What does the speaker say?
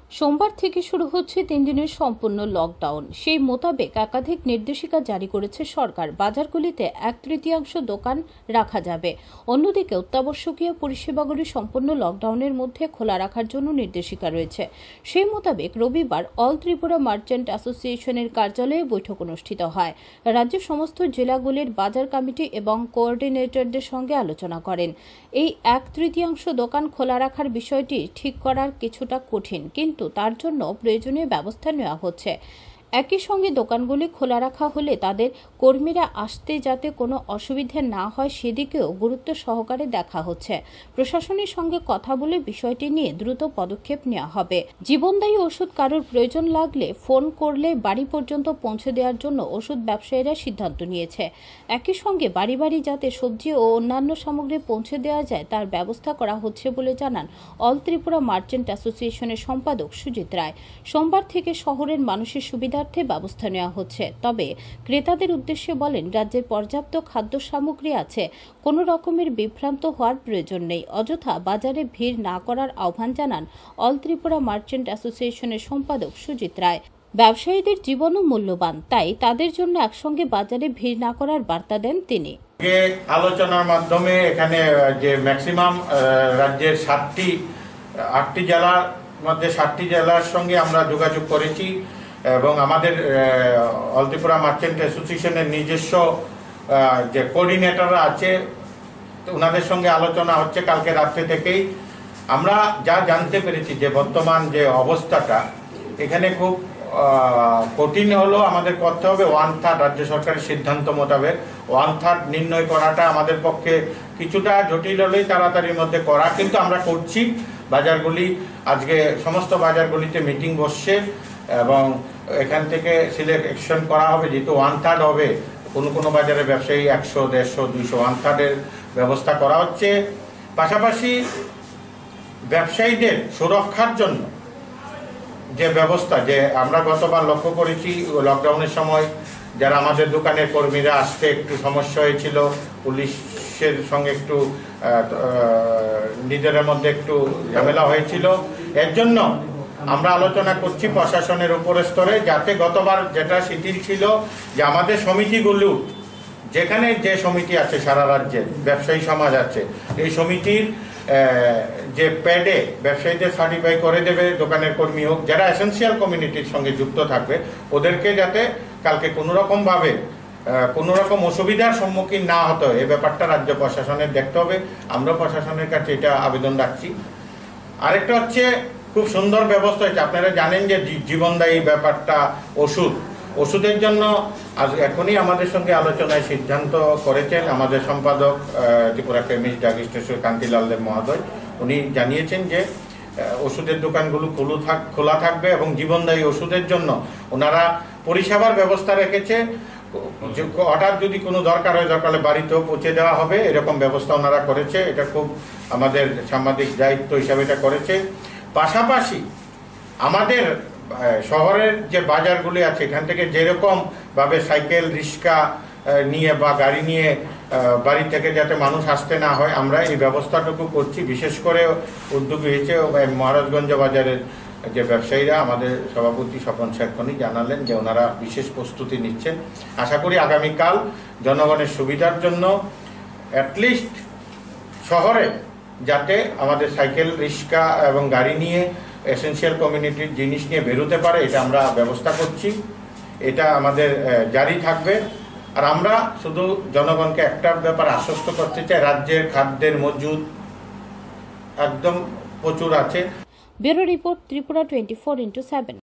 সোমবার থেকে শুরু হচ্ছে ৩ দিনের সম্পূর্ণ লকডাউন। সেই মোতাবেক একাধিক নির্দেশিকা জারি করেছে সরকার। বাজারগুলিতে ১/৩ দোকান রাখা যাবে। অন্যদিকে অত্যাবশ্যকীয় পরিষেবাগুলি সম্পূর্ণ লকডাউনের মধ্যে খোলা রাখার জন্য নির্দেশিকা রয়েছে। সেই মোতাবেক রবিবার অল ত্রিপুরা মার্চেন্ট অ্যাসোসিয়েশনের কার্যালয়ে বৈঠক অনুষ্ঠিত হয়। রাজ্যের সমস্ত জেলাগুলির বাজার কমিটি এবং কোঅর্ডিনেটরদের সঙ্গে আলোচনা করেন। এই ১/৩ দোকান খোলা রাখার বিষয়টি ঠিক করার কিছুটা কঠিন, কিন্তু তার জন্য প্রয়োজনীয় ব্যবস্থা নেওয়া হচ্ছে। একই সঙ্গে দোকানগুলি খোলা রাখা হলে তাদের কর্মীরা আসতে যাতে কোনো অসুবিধা না হয় সেদিকেও গুরুত্ব সহকারে দেখা হচ্ছে। প্রশাসনের সঙ্গে কথা বলে বিষয়টি নিয়ে দ্রুত পদক্ষেপ নেওয়া হবে। জীবনদায়ী ওষুধ কারোর প্রয়োজন লাগলে ফোন করলে বাড়ি পর্যন্ত পৌঁছে দেওয়ার জন্য ওষুধ ব্যবসায়ীরা সিদ্ধান্ত নিয়েছে। একই সঙ্গে বাড়ি বাড়ি যাতে সবজি ও অন্যান্য সামগ্রী পৌঁছে দেওয়া যায় তার ব্যবস্থা করা হচ্ছে বলে জানান অল ত্রিপুরা মার্চেন্ট অ্যাসোসিয়েশনের সম্পাদক সুজিত রায়। সোমবার থেকে শহরের মানুষের সুবিধা ব্যবস্থা নেওয়া হচ্ছে। তবে ক্রেতাদের উদ্দেশ্যে বলেন, রাজ্যের পর্যাপ্ত খাদ্য সামগ্রী আছে, কোনো রকমের বিভ্রান্ত হওয়ার প্রয়োজন নেই। অযথা বাজারে ভিড় না করার আহ্বান জানান অল ত্রিপুরা মার্চেন্ট অ্যাসোসিয়েশনের সম্পাদক সুজিত রায়। ব্যবসায়ীদের জীবনও মূল্যবান, তাই তাদের জন্য একসঙ্গে বাজারে ভিড় না করার বার্তা দেন তিনি। আলোচনার মাধ্যমে এখানে যে ম্যাক্সিমাম রাজ্যের 8টি জেলার মধ্যে 7টি জেলার সঙ্গে আমরা যোগাযোগ করেছি এবং আমাদের অল ত্রিপুরা মার্চেন্ট অ্যাসোসিয়েশনের নিজস্ব যে কোঅর্ডিনেটররা আছে ওনাদের সঙ্গে আলোচনা হচ্ছে কালকে রাত্রে থেকেই। আমরা যা জানতে পেরেছি যে বর্তমান যে অবস্থাটা এখানে খুব কঠিন হলো, আমাদের করতে হবে 1/3 রাজ্য সরকারের সিদ্ধান্ত মোতাবেক 1/3 নির্ণয় করাটা আমাদের পক্ষে কিছুটা জটিল হলেই তাড়াতাড়ির মধ্যে করা, কিন্তু আমরা করছি। বাজারগুলি আজকে সমস্ত বাজারগুলিতে মিটিং বসছে এবং এখান থেকে সিলেকশন করা হবে, যেহেতু 1/3 হবে। কোনো বাজারে ব্যবসায়ী 100, 150, 200 1/3 ব্যবস্থা করা হচ্ছে। পাশাপাশি ব্যবসায়ীদের সুরক্ষার জন্য যে ব্যবস্থা, যে আমরা গতবার লক্ষ্য করেছি লকডাউনের সময় যারা আমাদের দোকানের কর্মীরা আসতে একটু সমস্যা হয়েছিল, পুলিশের সঙ্গে একটু নিজেদের মধ্যে একটু ঝামেলা হয়েছিল। এর জন্য আমরা আলোচনা করছি প্রশাসনের উপরের স্তরে, যাতে গতবার যেটা শিথিল ছিল যে আমাদের সমিতিগুলো, যেখানে যে সমিতি আছে সারা রাজ্যে ব্যবসায়ী সমাজ আছে, এই সমিতির যে প্যাডে ব্যবসায়ীদের সার্টিফাই করে দেবে দোকানের কর্মী হোক, যারা এসেন্সিয়াল কমিউনিটির সঙ্গে যুক্ত থাকবে ওদেরকে যাতে কালকে কোনো রকম অসুবিধার সম্মুখীন না হতে হয় এই ব্যাপারটা রাজ্য প্রশাসনের দেখতে হবে। আমরা প্রশাসনের কাছে এটা আবেদন রাখছি। আরেকটা হচ্ছে, খুব সুন্দর ব্যবস্থা হয়েছে। আপনারা জানেন যে জীবনদায়ী ব্যাপারটা ওষুধের জন্য আজ এখনই আমাদের সঙ্গে আলোচনায় সিদ্ধান্ত করেছেন আমাদের সম্পাদক ত্রিপুরা কেমিস্ট ড্রাগিস্ট্রেশন কান্তিলাল দেব মহোদয়। উনি জানিয়েছেন যে ওষুধের দোকানগুলো খোলা থাকবে এবং জীবনদায়ী ওষুধের জন্য ওনারা পরিষেবার ব্যবস্থা রেখেছে। হঠাৎ যদি কোনো দরকার হয়, দরকার হলে বাড়িতেও পৌঁছে দেওয়া হবে, এরকম ব্যবস্থা ওনারা করেছে। এটা খুব আমাদের সাংবাদিক দায়িত্ব হিসাবে এটা করেছে। পাশাপাশি আমাদের শহরের যে বাজারগুলি আছে এখান থেকে যেরকমভাবে সাইকেল রিক্সা নিয়ে বা গাড়ি নিয়ে বাড়ি থেকে যাতে মানুষ আসতে না হয়, আমরা এই ব্যবস্থাটুকু করছি। বিশেষ করে উদ্যোগ হয়েছে মহারাজগঞ্জ বাজারের যে ব্যবসায়ীরা, আমাদের সভাপতি স্বপন শেখনি জানালেন যে ওনারা বিশেষ প্রস্তুতি নিচ্ছেন। আশা করি আগামীকাল জনগণের সুবিধার জন্য অ্যাটলিস্ট শহরে যাতে আমাদের সাইকেল রিক্সা এবং গাড়ি নিয়ে এসেন্সিয়াল কমিউনিটির জিনিস নিয়ে বেরোতে পারে, এটা আমরা ব্যবস্থা করছি। এটা আমাদের জারি থাকবে। আর আমরা শুধু জনগণকে একটা ব্যাপার আশ্বস্ত করতে চাই, রাজ্যের খাদ্যের মজুদ একদম প্রচুর আছে। Bureau report, Tripura 24x7।